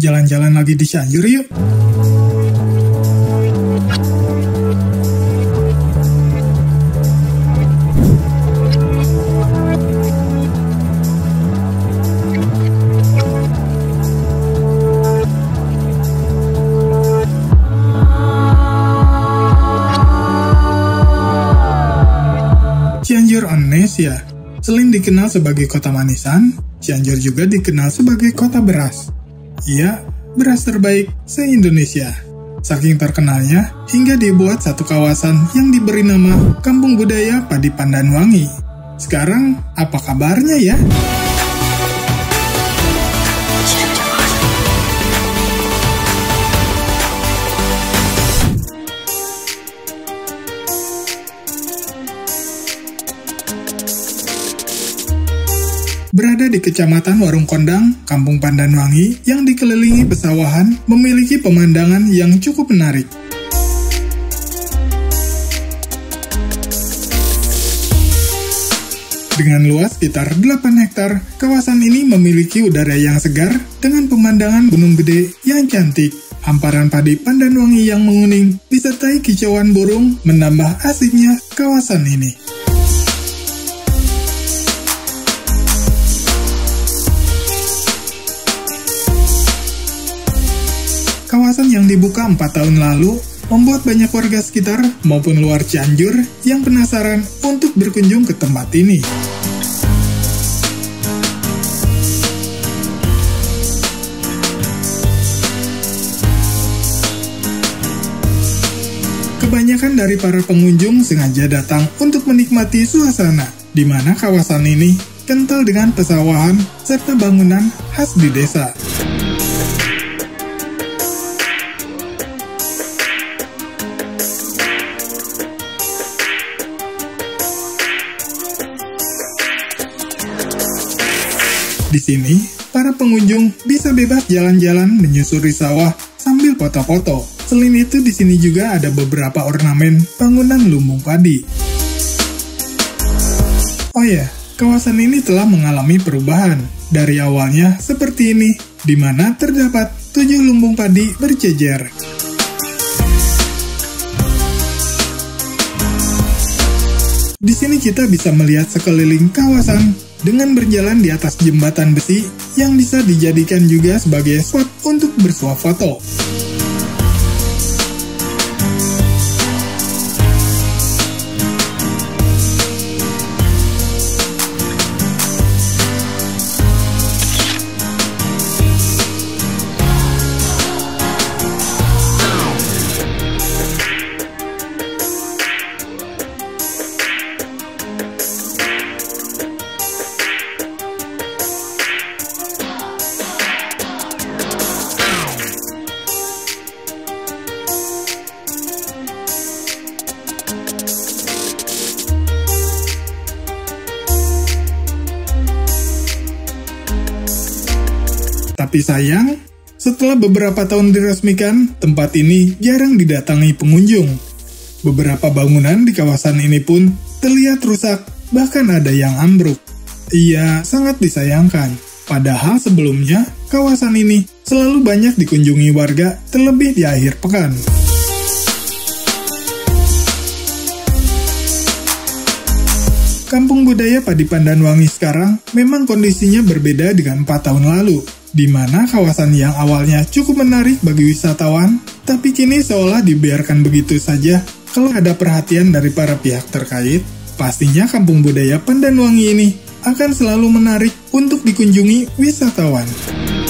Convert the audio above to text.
jalan-jalan lagi di Cianjur yuk. Cianjur Indonesia. Selain dikenal sebagai kota manisan, Cianjur juga dikenal sebagai kota beras. Iya, beras terbaik se-Indonesia. Saking terkenalnya, hingga dibuat satu kawasan yang diberi nama Kampung Budaya Padi Pandanwangi. Sekarang, apa kabarnya ya? Berada di Kecamatan Warung Kondang, Kampung Pandanwangi yang dikelilingi pesawahan memiliki pemandangan yang cukup menarik. Dengan luas sekitar 8 hektar, kawasan ini memiliki udara yang segar dengan pemandangan Gunung Gede yang cantik. Hamparan padi Pandanwangi yang menguning disertai kicauan burung menambah asiknya kawasan ini. Kawasan yang dibuka 4 tahun lalu membuat banyak warga sekitar maupun luar Cianjur yang penasaran untuk berkunjung ke tempat ini. Kebanyakan dari para pengunjung sengaja datang untuk menikmati suasana, di mana kawasan ini kental dengan pesawahan serta bangunan khas di desa. Di sini, para pengunjung bisa bebas jalan-jalan menyusuri sawah sambil foto-foto. Selain itu, di sini juga ada beberapa ornamen bangunan lumbung padi. Oh ya, kawasan ini telah mengalami perubahan. Dari awalnya seperti ini, di mana terdapat 7 lumbung padi berjejer. Di sini kita bisa melihat sekeliling kawasan dengan berjalan di atas jembatan besi yang bisa dijadikan juga sebagai spot untuk bersuah foto. Tapi sayang, setelah beberapa tahun diresmikan, tempat ini jarang didatangi pengunjung. Beberapa bangunan di kawasan ini pun terlihat rusak, bahkan ada yang ambruk. Iya, sangat disayangkan. Padahal sebelumnya, kawasan ini selalu banyak dikunjungi warga, terlebih di akhir pekan. Kampung Budaya Padi Pandanwangi sekarang memang kondisinya berbeda dengan 4 tahun lalu, di mana kawasan yang awalnya cukup menarik bagi wisatawan, tapi kini seolah dibiarkan begitu saja. Kalau ada perhatian dari para pihak terkait, pastinya Kampung Budaya Pandanwangi ini akan selalu menarik untuk dikunjungi wisatawan.